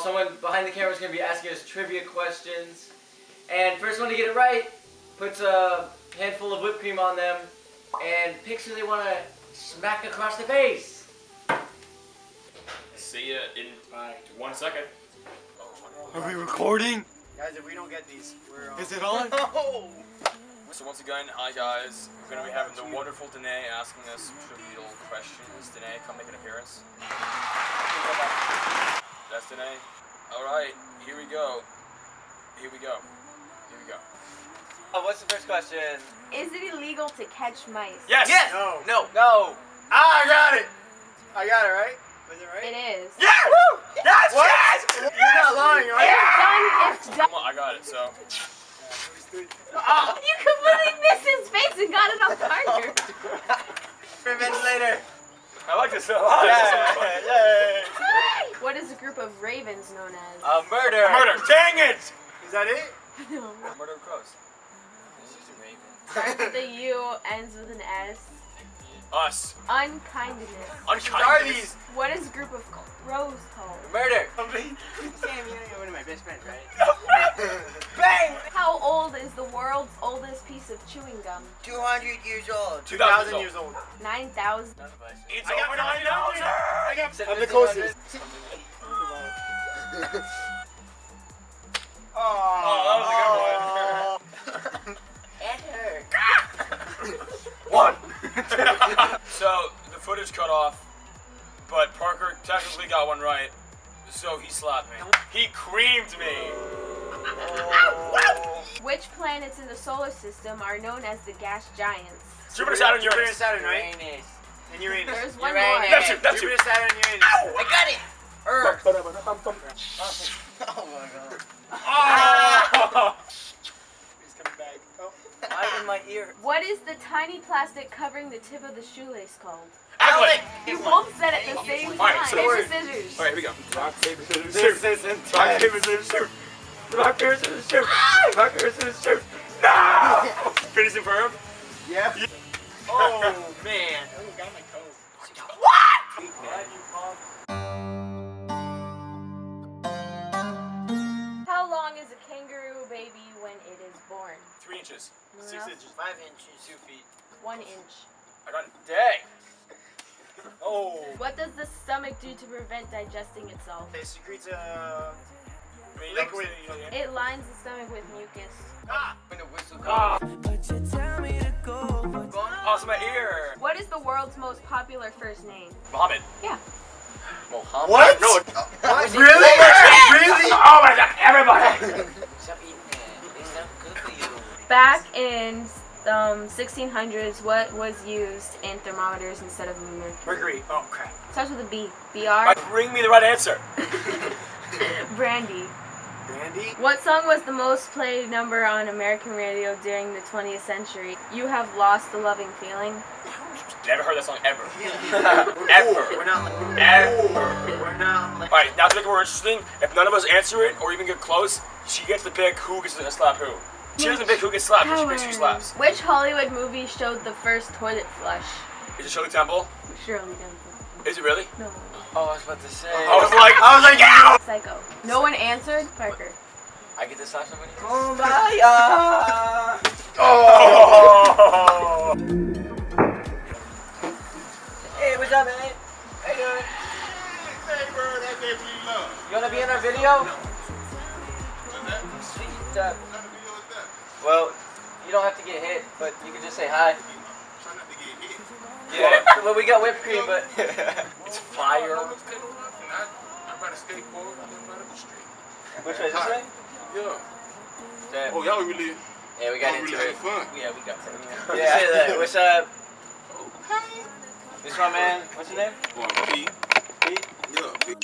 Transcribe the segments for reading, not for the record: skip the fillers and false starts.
someone behind the camera is going to be asking us trivia questions. And first one to get it right puts a handful of whipped cream on them and picks who they want to smack across the face. See ya in 1 second. Are we recording? Guys, if we don't get these, we're on. Is it on? No! So once again, hi guys. We're gonna be having the wonderful Danae asking us trivial questions. Danae, come make an appearance. That's Danae. Alright, here we go. Here we go. Here we go. Oh, what's the first question? Is it illegal to catch mice? Yes! Yes! No. No! No! Ah, I got it! I got it, right? Was it right? It is. Yes! Woo! Yes! What? Yes! You're not lying, right? It's done. Come on, I got it, so. Oh, you completely missed his face and got it on Parker. Revenge later. I like this so much. Yay! What is a group of ravens known as? A murder! Murder! Dang it! Is that it? No. Murder of crows. Starts with a U, ends with an S. Us. Unkindness. Unkindness. What is a group of crows called? Murder! Sam, you're one of my best friends, right? Bang! How old is the world's oldest piece of chewing gum? 200 years old. 2,000 years old. 9,000. It's I got over 9,000! I got I'm the 1700. closest. Oh, that was a good one. It hurt. One! So, the footage cut off, but Parker technically got one right, so he slapped me. He creamed me! Which planets in the solar system are known as the gas giants? Jupiter, Saturn, Jupiter, Uranus. Saturn, right? Uranus. And Uranus. There's one Uranus. more. Neptune, Neptune. Jupiter, Saturn, Uranus. I got it! Earth. Oh my god. Oh! He's coming back. Oh. Right in my ear. What is the tiny plastic covering the tip of the shoelace called? Anklet! You both said it at the same Alright, time. so Scissors, scissors. Alright, here we go. Rock, paper, scissors, This shoot. is intense. Rock, paper, scissors, shoot. Rock, paper, scissors, shoot. Rock, paper, scissors, shoot. No! Phineas and Ferb? Yeah. Oh, man. Oh, got my toe. How long is a kangaroo baby when it is born? 3 inches. 6 inches. 5 inches. 2 feet. 1 inch. I got it. Dang! Oh. What does the stomach do to prevent digesting itself? It secretes a Liquid. It lines the stomach with mucus. When the whistle Ah! goes. Oh, it's my ear. What is the world's most popular first name? Mohammed. Yeah. Mohammed. What? No. What? Really? Really? Oh my god, everybody! Stop eating that. It's not good for you. Back in 1600s, what was used in thermometers instead of mercury? Mercury. Oh crap. Starts with a B. BR. Bring me the right answer. Brandy. Brandy? What song was the most played number on American radio during the 20th century? You Have Lost the Loving Feeling. Never heard that song ever. Ever. We're not like Ever. We're not like Alright, now to make it more interesting, if none of us answer it or even get close, she gets to pick who gets to slap who. She doesn't pick who gets slapped, she picks who slaps. Which Hollywood movie showed the first toilet flush? Is it Shirley Temple? Shirley Temple. Is it really? No. Oh, I was about to say. I was like, yeah! Psycho. No one answered? Parker. I get to slap somebody? Kumbaya. Oh! Hey, what's up, man? How you doing? You wanna be in our video? Sweet. Well, you don't have to get hit, but you can just say hi. Yeah. Well, we got whipped cream, but It's fire. which way? This way? Yeah. Oh, y'all really? Yeah, we got y'all into really it. had fun. Yeah, we got it. Yeah. Say that. What's up? This my man. What's your name? Well, P. Pete. Yeah, P.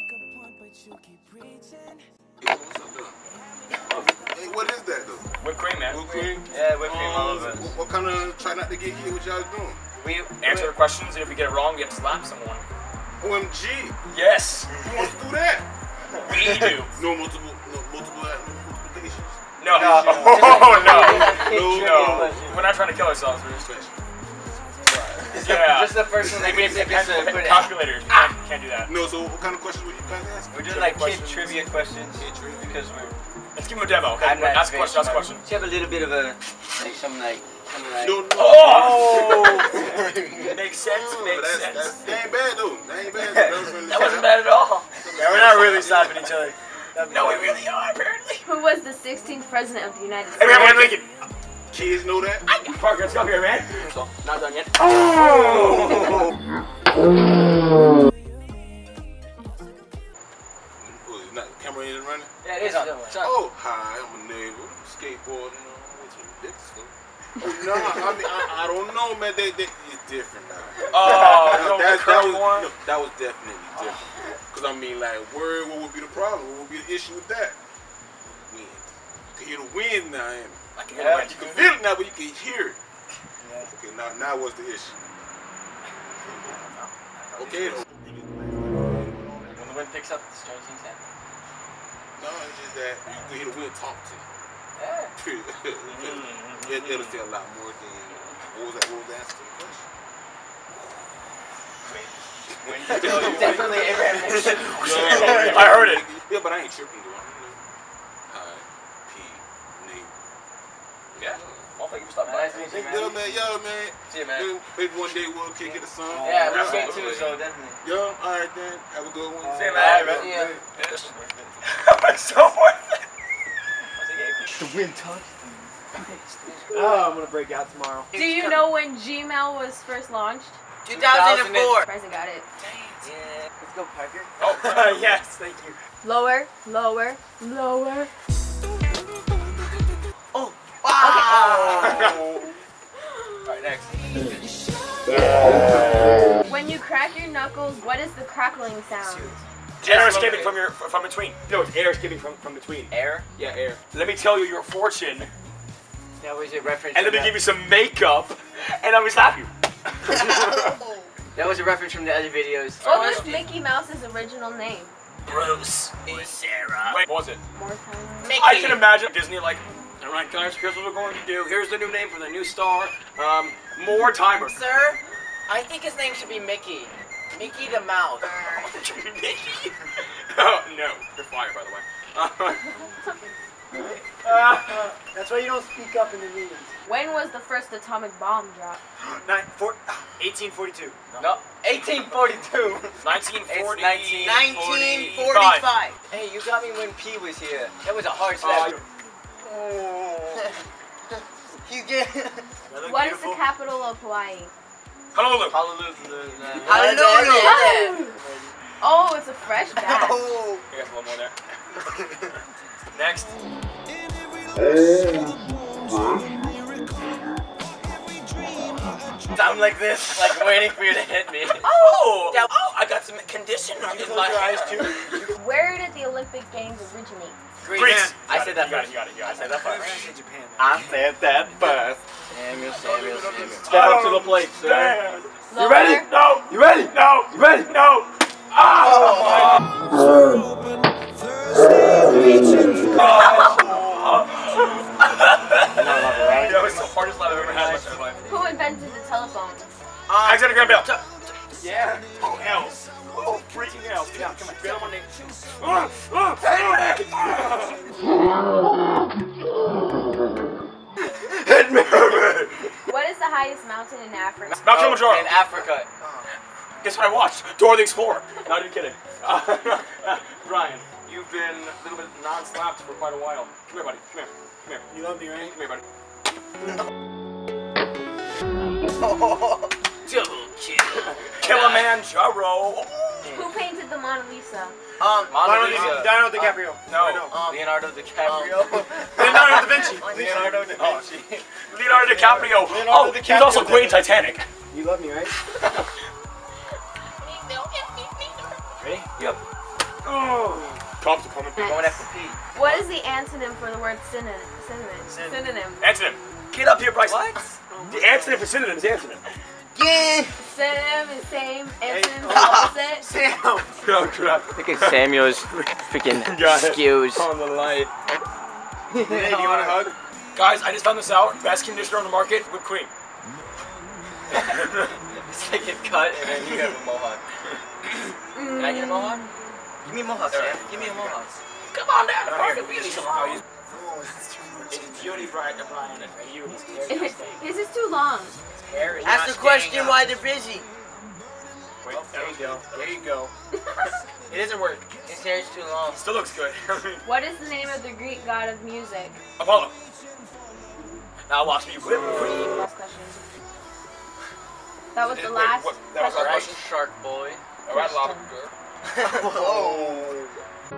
Hey, what's up, though? Hey, what is that, though? Whipped cream, man. Whipped cream? Yeah, whipped cream all over. What kind of try not to get hit? What y'all doing? We answer the questions, and if we get it wrong, we have to slap someone. OMG. Yes, Who wants to do that? we do. No multiplications. No. No. Oh, no. Kid No. trivia. We're not trying to kill ourselves. We're just Yeah. Just the first one that gets it. Just to put it. Calculators. Can't do that. No, so what kind of questions would you guys ask? We're doing like kid trivia questions. Because we're. Let's give him a demo. Okay. I'm not Ask a question. Ask a question. Do you have a little bit of a like some like? No. Oh! Makes sense. Makes sense. That ain't bad though. That ain't bad. That wasn't bad at all. Yeah, we're not really stopping each other. No, we really are apparently. Who was the 16th president of the United States? Abraham Lincoln. Kids know that. Parker, let's go here, man. Not done yet. Camera ain't running. Yeah, it is on. Oh, hi, I'm a neighbor. Skateboarding. No, I mean, I don't know, man. It's different now. Oh, that was definitely different. Because, I mean, like, what would be the problem? What would be the issue with that? Wind. You can hear the wind now, ain't it? I can hear the wind. You can feel it now, but you can hear it. Yeah. Okay, now what's the issue? Okay. When the wind picks up, the strange things happen. No, it's just that you can hear the wind talk to you. Yeah. It'll say a lot more than what was the answer to the question? Definitely Abraham Lincoln. I heard it. Yeah, but I ain't tripping though. Hi, P, Nate. Yeah. Well, thank you for stopping by. Nice meeting you, man. Yo, man. See you, man. Maybe one day we'll kick it a song. Yeah, we can too, so definitely. Yo, alright then. Have a good one. See you, man. Yeah. I'm so worth it. The wind touched. Oh, I'm gonna break out tomorrow. Do you know when Gmail was first launched? 2004. Present got it. Yeah. Let's go, Parker. Oh, Yes, thank you. Lower, lower, lower. Oh. Wow. Alright, next. When you crack your knuckles, what is the crackling sound? Air escaping from between. No, it's air escaping from between. Air? Yeah, air. Let me tell you your fortune, That was a reference. and let me give you some makeup, and I'm gonna slap you. That was a reference from the other videos. What was Mickey Mouse's original name? Bruce and Sarah. Wait, what was it? More time. I can imagine Disney like, all right, guys, here's what we're going to do. Here's the new name for the new star. More timer. Sir, I think his name should be Mickey. Mickey the Mouse. Mickey? Oh, no. You're fired, by the way. That's why you don't speak up in the meetings. When was the first atomic bomb dropped? 1842. No. 1842. 1940. 1945. Hey, you got me when P was here. That was a hard slap. You get What is the capital of Hawaii? Honolulu. Hallelujah. Oh, it's a fresh batch. Oh. I got a little more there. Next. I'm like this, like waiting for you to hit me. Oh! I got some conditioner in my eyes hair. too. Where did the Olympic Games originate? Greece. I said that You got first. it. I said that first. Japan. I said that first. Samuel. Step up to the plate, sir. Lower. You ready? No. You ready? No. You ready? No. That was the hardest laugh I've ever had in my entire life. Who invented the telephone? Alexander Graham Bell. Yeah. Who else? Who freaking else? Yeah, come on. Get on my name. Hit me. What is the highest mountain in Africa? Mount Kilimanjaro. In Africa. Guess what I watched? Dora the Explorer. Not even kidding. Brian, you've been a little bit non-slapped for quite a while. Come here, buddy. Come here. Come here. You love me, right? Come here, buddy. Double kill. Kilimanjaro. Who painted the Mona Lisa? Mona Lisa. Leonardo DiCaprio. No. Leonardo DiCaprio. Leonardo da Vinci. Leonardo da Vinci. Leonardo DiCaprio. Leonardo He was also great in Titanic. You love me, right? Ready? Yep. Oh. Cops are coming. Going after P. What is the antonym for the word synonym? Antonym. Get up here, Bryce. What? The antonym for synonym is antonym. Yeah. Synonym is same, antonym is opposite. Sam. Oh, crap. Look at Samuel's freaking Got it. skills. On the light. Hey, do you want a hug? Guys, I just found this out. Best conditioner on the market, whipped cream. It's like a cut and then you have a mohawk. Can I get a mohawk? Give me a mohawk, Sam. Give me a mohawk. Come on down to Parker Beauty Salon. It's beauty Brian. His is too long. Ask the question why they're busy. Wait, there you go. There you go. It doesn't work. His hair is too long. Still looks good. What is the name of the Greek god of music? Apollo. Now watch me whip cream. Last question. That was the last That was our question. question. Shark boy. Alright, lobster. Whoa.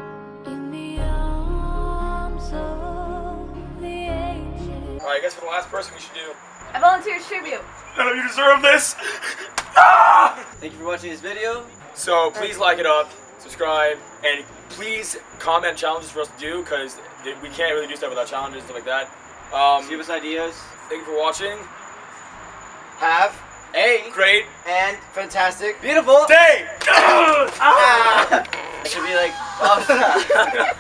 Alright, I guess for the last person we should do. I volunteer as tribute. None of you deserve this! Ah! Thank you for watching this video. So please like it up, subscribe, and please comment challenges for us to do, because we can't really do stuff without challenges and stuff like that. Give us ideas. Thank you for watching. Have a Great and fantastic. Beautiful. day! It should be like. Oh.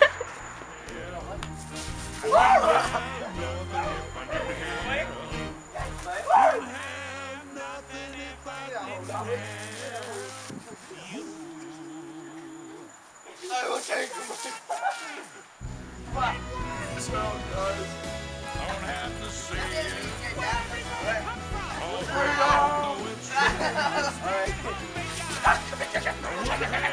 I will take Alright.